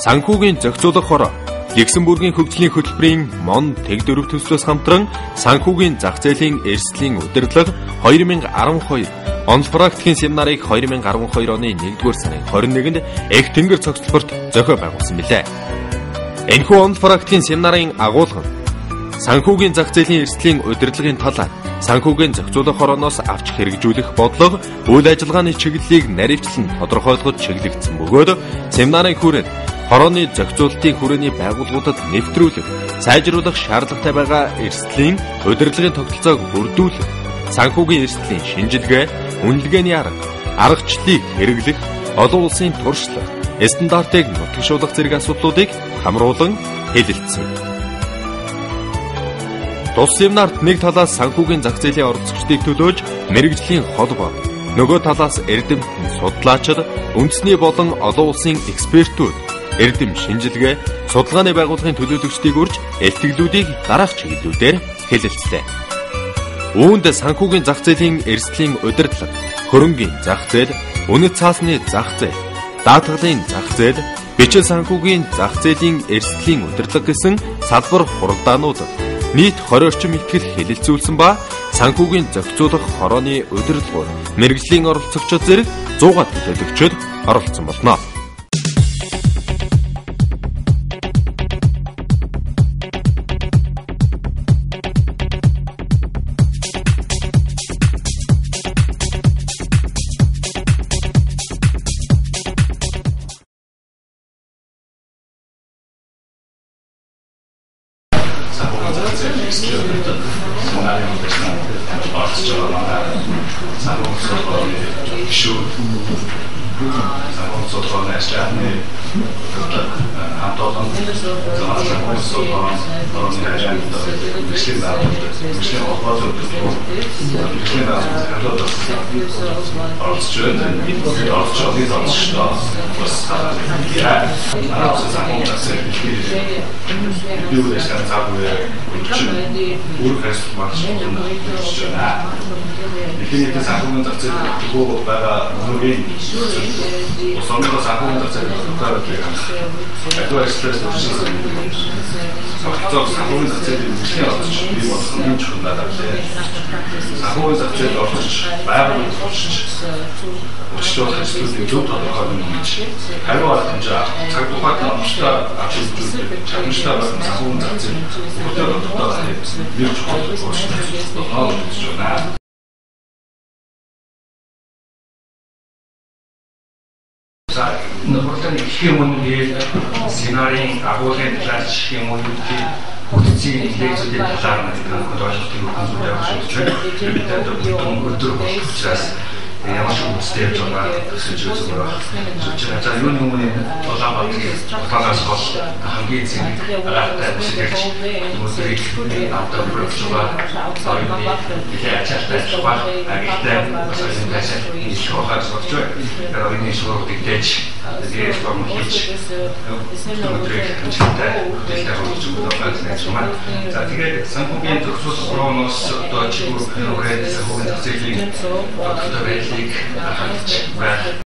Санхүүгийн зохицуулах хороо Люксембургийн хөгжлийн хөтөлбөрийн МОН Тэг 4 төслөөс хамтран санхүүгийн зах зээлийн эрсдлийн удирдлага 2012 онл практикийн семинарыг 2012 оны 1-р сарын 21-нд Эх Тэнгэр цогцлборт зохио байгуулсан билээ. Энэхүү онл практикийн семинарын агуулга нь санхүүгийн зах зээлийн эрсдлийн удирдлагын талаар санхүүгийн зохицуулах хорооноос авч хэрэгжүүлэх бодлого, үйл ажиллагааны чиглэлийг наривчлан тодорхойлоход чиглэгдсэн бөгөөд семинарын хүрээнд хорооны зохицуулалтын хүрээний байгууллагуудад нэвтрүүлэх, сайжруулах шаардлагатай байгаа эрсдлийн удирдлагын тогтолцоог бүрдүүлэх, санхүүгийн эрсдлийн шинжилгээ, үнэлгээний аргачлалыг хэрэглэх, олон улсын туршлага, стандартыг нутагшуулах зэрэг асуудлуудыг хамруулан хэлэлцсэн. Тус семинарт нэг талаас санхүүгийн зах зээлийн оролцогчдыг төлөөж мэрэгжлийн холбоо, нөгөө талаас эрдэмтэн, судлаачид, үндэсний болон олон улсын экспертүүд, эрдэм шинжилгээ, судалгааны байгууллагын төлөөлөгчдийг урьж элтгэлүүдийг дараах чиглэлүүдээр хэлэлцлээ. Үүнд санхүүгийн зах зээлийн эрсдлийн удирдлага, хөрөнгийн зах зээл, үнэт цаасны зах зээл, даатгалын зах зээл, бичил санхүүгийн зах зээлийн эрсдлийн удирдлага гэсэн салбар хуралдаанууд нийт 20 орчим ихтгэл хэлэлцүүлсэн ба санхүүгийн зохицуулах хорооны удирдлагууд мэрэгжлийн оролцогчид зэрэг 100 төлөөлөгчид оролцсон болно. Ихэнхдээ санхүүгийн зах зээл хөө байгаа хүмүүсийн усамдаа санхүүгийн зах зээл тохиолдож байгаа. Аливаа экспресс төршин санхүүгийн зах зээлийн мөрчлийн орчиж бий болох нь чухал надад байна. Санхүүгийн зах зээл орчиж байгууллагын туршиж өчтөр хэсгүүдийн зөв тодорхойлно гэж хариу хэмжээ цаг тухайд амттай авчирч чамштай болсон санхүүгийн зах зээл өөртөө тодорхойлох нэг чухал өөрчлөлт байна. Нөхөрлөн их юм үнээр сценарын агуулгын талаар чих юм үнээр бүтцийн лекцүүдийн талаар надад ойлгох юм байна. Бид өдөр болох учраас ямар ч үстэй явж байгаа гэж үзмээр байна. За юуны өмнө Улаанбаатараас хол хамгийн зэрэг агаартай бүсгэрч хүмүүсийг автор бүрж байгаа соёлын ихэ ачаалтай байгаа. Агаартай соёлын тасал их хохаж болж байна. Орны шуурдыг дэж тэгээд форм хийж өдрийг хэмжээтэй дэлгэр болж байгаа. За тэгээд санхүүгийн зохицуулах хорооноос одоо чиглэл хүрээд санхүүгийн зах зээлийн тодорхой байдлыг хангаж байна.